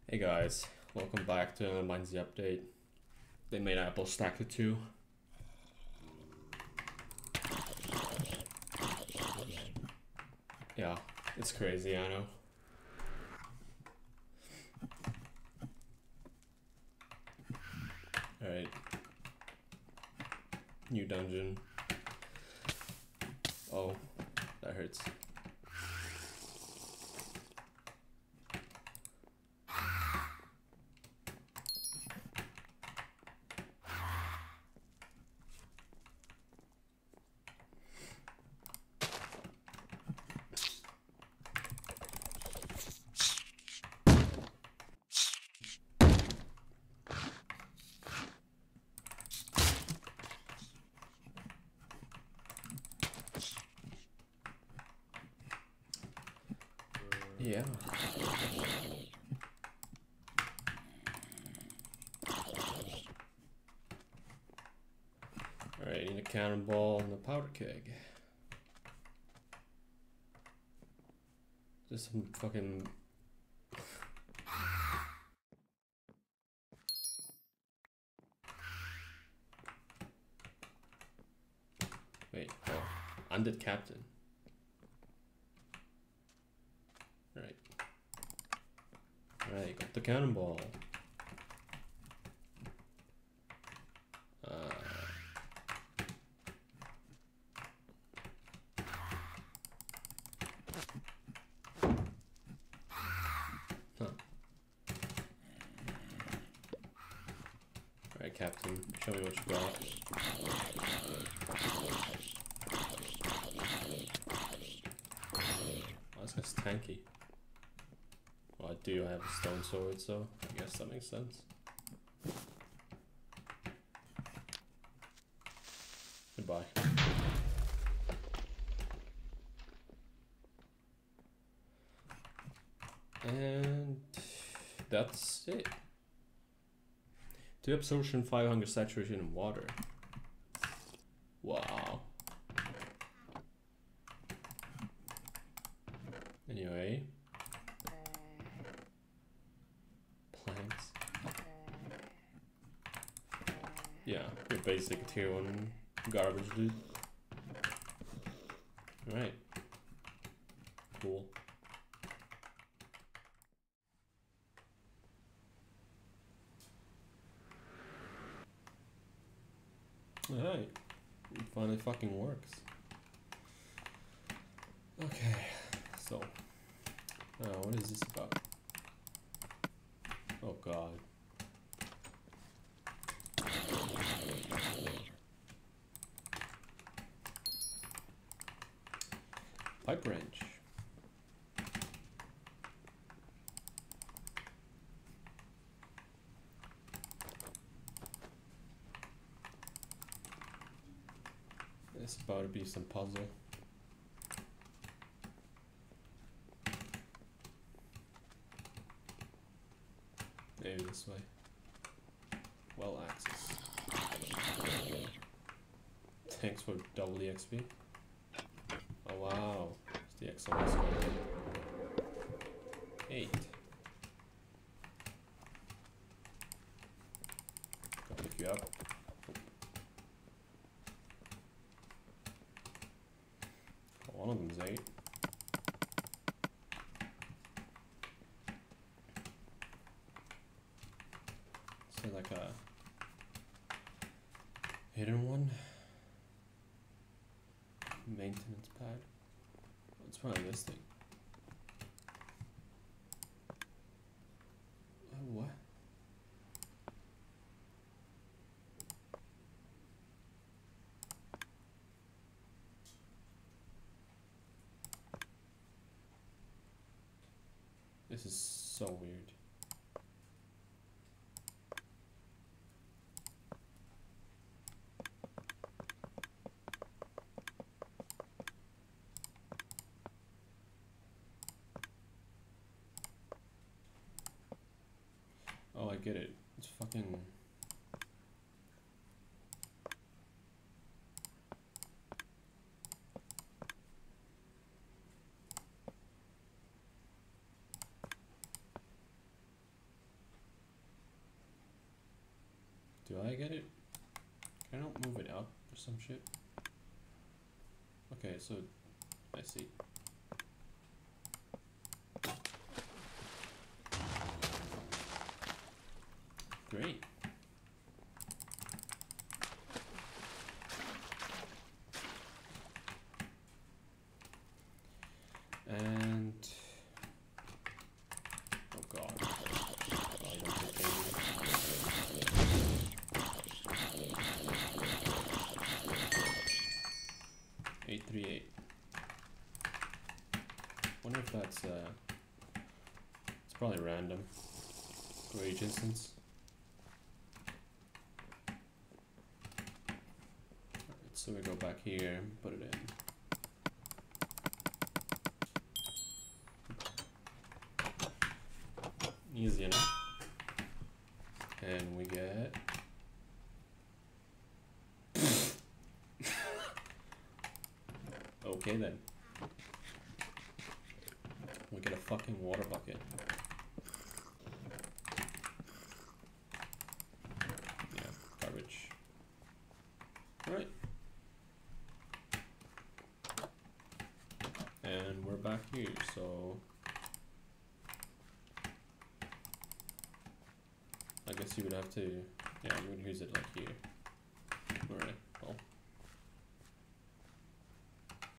Hey guys, welcome back to MineZ update. They made Apple stack to 2. Yeah, it's crazy, I know. Alright. New dungeon. Oh, that hurts. Yeah. Alright, need a cannonball and a powder keg. Just some fucking... Wait, oh, undead captain. Right. Alright, got the cannonball. Alright, Captain, show me what you got. Oh, this guy's tanky. Well, I do have a stone sword, so I guess that makes sense. Goodbye. And that's it. 2 absorption, 5 hunger saturation in water. Wow. Anyway. Planks. Yeah, your basic tier 1 garbage, dude. Alright. Cool. Alright. It finally fucking works. Okay. So. What is this about? Oh god. Pipe wrench. It's about to be some puzzle. Maybe this way. Well access. Thanks for double the XP. Oh wow. It's the XOS code. 8. Gotta pick you up. Oh, one of them's 8. So like a hidden one. Maintenance pad. What's probably this thing? What? This is so weird. Oh, I get it. It's fucking... some shit. Okay, so I see. Great. And oh god, I don't think they 838. Wonder if that's it's probably random for each instance. Alright, so we go back here and put it in. Easy enough. And we get okay then. We get a fucking water bucket. Yeah, garbage. Alright. And we're back here, so I guess you would have to, yeah, you would use it like here. Alright.